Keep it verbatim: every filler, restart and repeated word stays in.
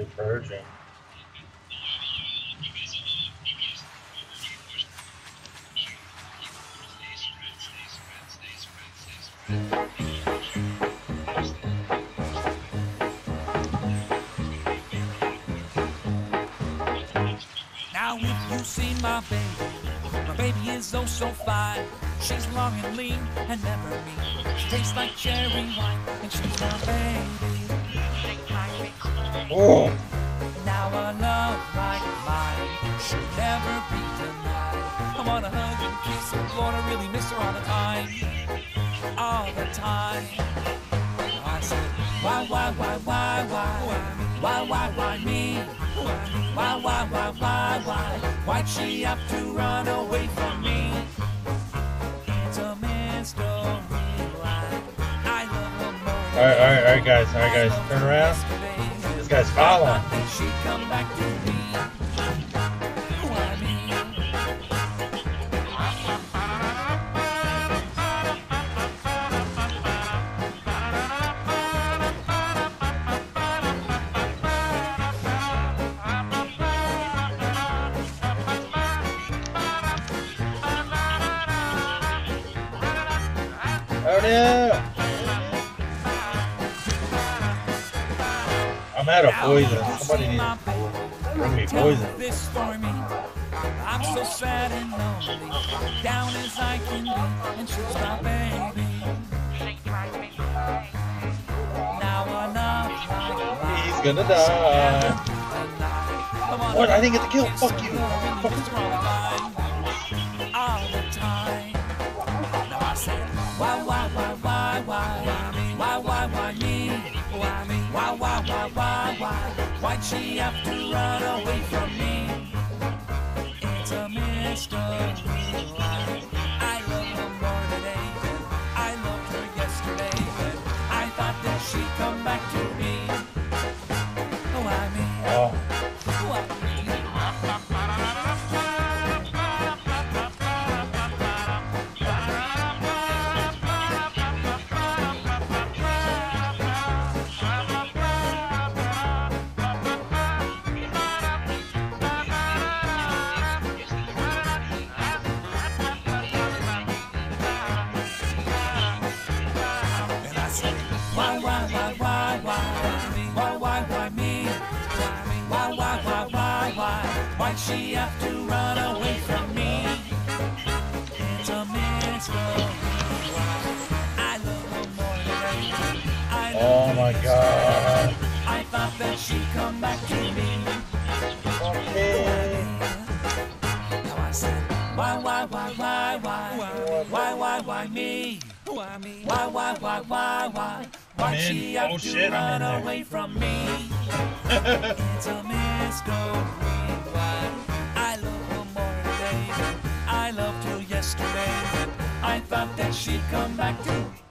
actually purging. Now if you see my baby, my baby is oh so fine. She's long and lean and never mean. She tastes like cherry wine, and she's my baby. Oh. Now a love like mine should never be denied. I wanna hug and kiss her, Lord, I really miss her all the time, all the time. I said, why, why, why, why, why, why, why, why me? Why, why, why, why, why? Why'd she have to run away from me? It's a mystery. I love her more. Alright, alright, alright, guys, alright, guys, turn around. This guy's following. She come back to me. Why me? Oh no! I'm out of poison. Somebody needs to bring me poison. This for me. I'm so sad and lonely, down as I can be, and she's my baby. Now enough like He's gonna die. What? I didn't get the kill. Fuck you. Fuck you. All the time. Now I said, why, why, why, why, why, why, why, why me? Why me? Why, why, why, why, why? Why'd she have to run away from me? It's a mystery. I love her more today than I loved her yesterday. But I thought that she'd come back to me. Why me? Oh. Why me? Why, why, why, why, why, why, why, why me? Why, why, why, why, why, why'd she have to run away from me? It's a mystery. I love her more than I love Oh her my god. I thought that she'd come back to me. Okay. Now I said, why, why, why, why, why, why, why, why me? Why me? Why, why, why, why, why? Why'd she have Oh, to shit, I'm run in there. away from me? It's a mystery. Why? I love her more today than I loved her yesterday. I thought that she'd come back to